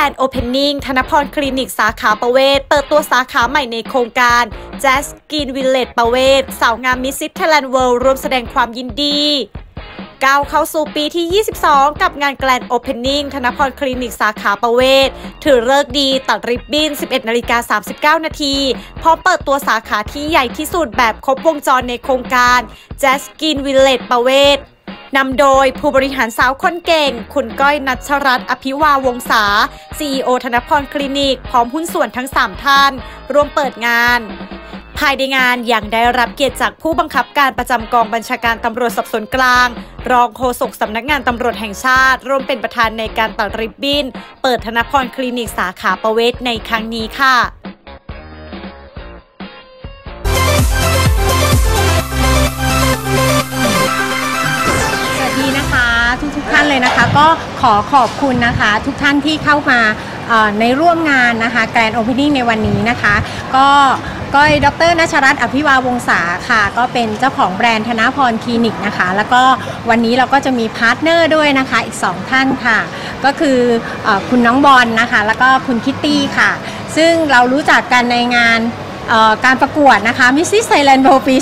นด์โอเพนนิ่งธนพรคลินิกสาขาประเวศเปิดตัวสาขาใหม่ในโครงการแจสกินวิลเลจประเวศสาวงามมิสซิสไทยแลนด์เวิลด์ร่วมแสดงความยินดีก้าวเข้าสู่ปีที่ 22 กับงานแกรนด์โอเพนนิ่งธนพรคลินิกสาขาประเวศถือฤกษ์ดีตัดริบบิ้น 11:39 นาทีพร้อมเปิดตัวสาขาที่ใหญ่ที่สุดแบบครบวงจรในโครงการแจสกินวิลเลจประเวศนำโดยผู้บริหารสาวคนเก่งคุณก้อยนัชรัตน์อภิวาวงศา CEO ธนพรคลินิกพร้อมหุ้นส่วนทั้ง 3 ท่านร่วมเปิดงานภายในงานยังได้รับเกียรติจากผู้บังคับการประจำกองบัญชาการตำรวจสอบสวนกลางรองโฆษกสำนักงานตำรวจแห่งชาติร่วมเป็นประธานในการตัดริบบิ้นเปิดธนพรคลินิกสาขาประเวศในครั้งนี้ค่ะทุกท่านเลยนะคะก็ขอบคุณนะคะทุกท่านที่เข้ามาในร่วมงานนะคะแกรนด์โอเพนนิ่งในวันนี้นะคะก็ดร.ณัชรัตน์อภิวาวงศาค่ะก็เป็นเจ้าของแบรนด์ธนพรคลินิกนะคะแล้วก็วันนี้เราก็จะมีพาร์ทเนอร์ด้วยนะคะอีก2ท่านค่ะก็คือคุณน้องบอลนะคะแล้วก็คุณคิตตี้ค่ะซึ่งเรารู้จักกันในงานการประกวดนะคะ Mrs. Thailand World ปี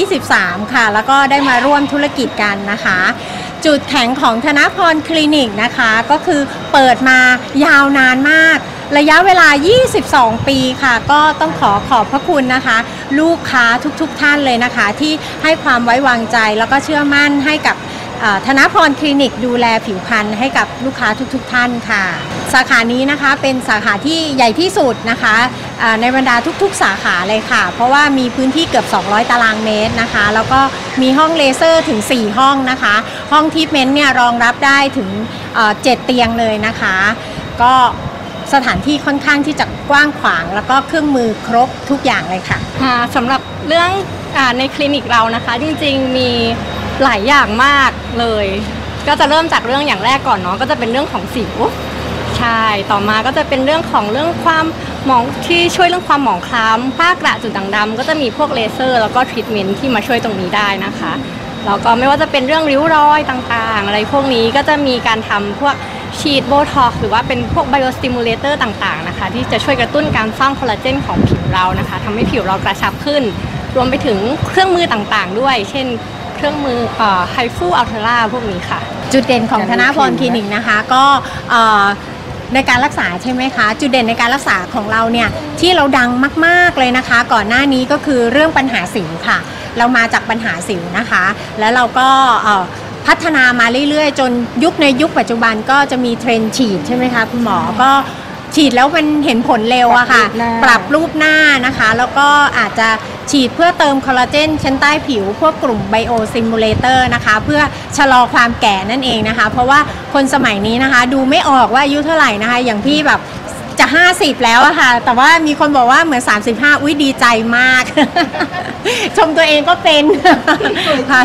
2023 ค่ะแล้วก็ได้มาร่วมธุรกิจกันนะคะจุดแข็งของธนพรคลินิกนะคะก็คือเปิดมายาวนานมากระยะเวลา 22 ปีค่ะก็ต้องขอบพระคุณนะคะลูกค้าทุกท่านเลยนะคะที่ให้ความไว้วางใจแล้วก็เชื่อมั่นให้กับธนพรคลินิกดูแลผิวพรรณให้กับลูกค้าทุกท่านค่ะสาขานี้นะคะเป็นสาขาที่ใหญ่ที่สุดนะคะในบรรดาทุกสาขาเลยค่ะเพราะว่ามีพื้นที่เกือบ200 ตารางเมตรนะคะแล้วก็มีห้องเลเซอร์ถึง4ห้องนะคะห้องทรีทเมนต์เนี่ยรองรับได้ถึง7 เตียงเลยนะคะก็สถานที่ค่อนข้างที่จะกว้างขวางแล้วก็เครื่องมือครบทุกอย่างเลยค่ะสำหรับเรื่องในคลินิกเรานะคะจริงๆมีหลายอย่างมากเลยก็จะเริ่มจากเรื่องอย่างแรกก่อนเนาะก็จะเป็นเรื่องของสิวใช่ต่อมาก็จะเป็นเรื่องความหมองที่ช่วยเรื่องความหมองคล้ำฝ้ากระจุดด่างดำก็จะมีพวกเลเซอร์แล้วก็ทรีทเมนต์ที่มาช่วยตรงนี้ได้นะคะแล้วก็ไม่ว่าจะเป็นเรื่องริ้วรอยต่างๆอะไรพวกนี้ก็จะมีการทำพวกฉีดโบท็อกซ์หรือว่าเป็นพวกไบโอสติมูเลเตอร์ต่างๆนะคะที่จะช่วยกระตุ้นการสร้างคอลลาเจนของผิวเรานะคะทำให้ผิวเรากระชับขึ้นรวมไปถึงเครื่องมือต่างๆด้วยเช่นเครื่องมือไฮฟูอัลเทราพวกนี้ค่ะจุดเด่นของธนพรคลินิกนะคะก็ในการรักษาใช่ไหมคะจุดเด่นในการรักษาของเราเนี่ยที่เราดังมากๆเลยนะคะก่อนหน้านี้ก็คือเรื่องปัญหาสิวค่ะเรามาจากปัญหาสิวนะคะแล้วเราก็พัฒนามาเรื่อยๆจนในยุคปัจจุบันก็จะมีเทรนด์ฉีดใช่ไหมคะคุณหมอก็ฉีดแล้วมันเห็นผลเร็วอะค่ะปรับรูปหน้านะคะแล้วก็อาจจะฉีดเพื่อเติมคอลลาเจนชั้นใต้ผิวพวกกลุ่มไบโอซิมูเลเตอร์นะคะเพื่อชะลอความแก่นั่นเองนะคะเพราะว่าคนสมัยนี้นะคะดูไม่ออกว่าอายุเท่าไหร่นะคะอย่างพี่แบบจะ50แล้วอะค่ะแต่ว่ามีคนบอกว่าเหมือน35อุ๊ยดีใจมาก ชมตัวเองก็เป็นค่ะ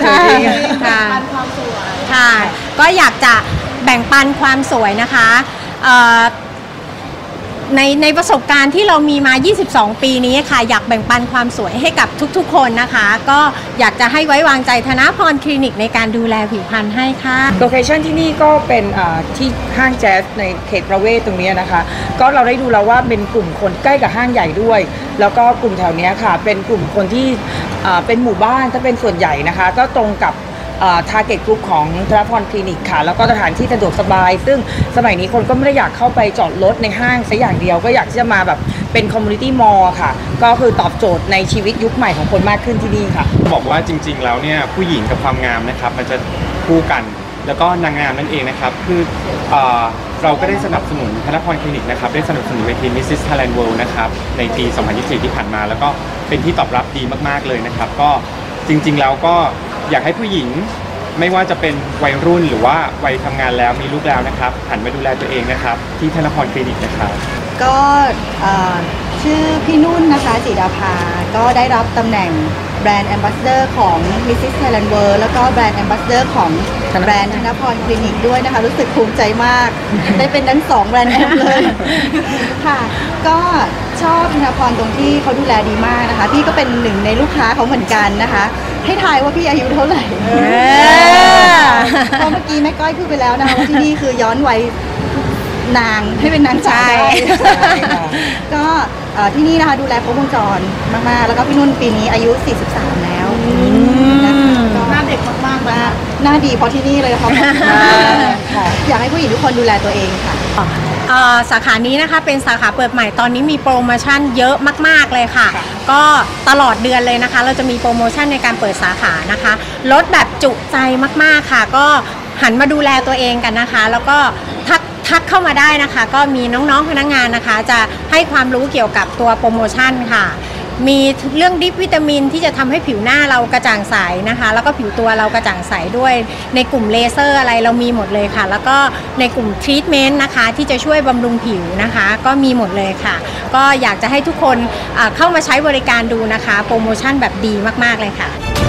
ค่ะก็อยากจะแบ่งปันความสวยนะคะในประสบการณ์ที่เรามีมา 22 ปีนี้ค่ะอยากแบ่งปันความสวยให้กับทุกๆคนนะคะก็อยากจะให้ไว้วางใจธนพรคลินิกในการดูแลผิวพรรณให้ค่ะโลเคชั่นที่นี่ก็เป็นที่ห้างแจ๊สในเขตประเวศตรงนี้นะคะก็เราได้ดูแล้วว่าเป็นกลุ่มคนใกล้กับห้างใหญ่ด้วยแล้วก็กลุ่มแถวนี้ค่ะเป็นกลุ่มคนที่เป็นหมู่บ้านถ้าเป็นส่วนใหญ่นะคะก็ตรงกับtarget group ของธนพรคลินิกค่ะแล้วก็สถานที่สะดวกสบายซึ่งสมัยนี้คนก็ไม่ได้อยากเข้าไปจอดรถในห้างซะอย่างเดียวก็อยากที่จะมาแบบเป็น community mall ค่ะก็คือตอบโจทย์ในชีวิตยุคใหม่ของคนมากขึ้นที่นี่ค่ะบอกว่าจริงๆแล้วเนี่ยผู้หญิงกับความงามนะครับมันจะคู่กันแล้วก็นางงามนั่นเองนะครับคือเราก็ได้สนับสนุนธนพรคลินิกนะครับได้สนับสนุนเวที Mrs. Thailand World นะครับในปี 2024 ที่ผ่านมาแล้วก็เป็นที่ตอบรับดีมากๆเลยนะครับก็จริงๆแล้วก็อยากให้ผู้หญิงไม่ว่าจะเป็นวัยรุ่นหรือว่าวัยทำงานแล้วมีลูกแล้วนะครับหันมาดูแลตัวเองนะครับที่ธนพรคลินิกนะครับก็ชื่อพี่นุ่นนะคะจิดาภาก็ได้รับตำแหน่งแบรนด์แอมบาสเดอร์ของ Mrs. Thailand World แล้วก็แบรนด์แอมบาสเดอร์ของแบรนด์ธนพรคลินิกด้วยนะคะรู้สึกภูมิใจมากได้เป็นทั้ง2แบรนด์แอมเลยค่ะก็ชอบธนพรตรงที่เขาดูแลดีมากนะคะพี่ก็เป็นหนึ่งในลูกค้าเขาเหมือนกันนะคะให้ทายว่าพี่อายุเท่าไหร่เพราะเมื่อกี้แม่ก้อยพูดไปแล้วนะคะว่าที่นี่คือย้อนวัยนางให้เป็นนางสาวได้ใช่ค่ะก็ที่นี่นะคะดูแลครบวงจรมากๆแล้วก็พี่นุ่นปีนี้อายุ 43 แล้วนะคะหน้าเด็กมากๆหน้าดีเพราะที่นี่เลยค่ะอยากให้ผู้หญิงทุกคนดูแลตัวเองค่ะสาขานี้นะคะเป็นสาขาเปิดใหม่ตอนนี้มีโปรโมชั่นเยอะมากๆเลยค่ะก็ตลอดเดือนเลยนะคะเราจะมีโปรโมชั่นในการเปิดสาขานะคะลดแบบจุใจมากๆค่ะก็หันมาดูแลตัวเองกันนะคะแล้วก็ทักเข้ามาได้นะคะก็มีน้องๆพนักงานนะคะจะให้ความรู้เกี่ยวกับตัวโปรโมชั่นค่ะมีเรื่องดิปวิตามินที่จะทำให้ผิวหน้าเรากระจ่างใสนะคะแล้วก็ผิวตัวเรากระจ่างใสด้วยในกลุ่มเลเซอร์อะไรเรามีหมดเลยค่ะแล้วก็ในกลุ่มทรีทเมนต์นะคะที่จะช่วยบำรุงผิวนะคะก็มีหมดเลยค่ะก็อยากจะให้ทุกคนเข้ามาใช้บริการดูนะคะโปรโมชั่นแบบดีมากๆเลยค่ะ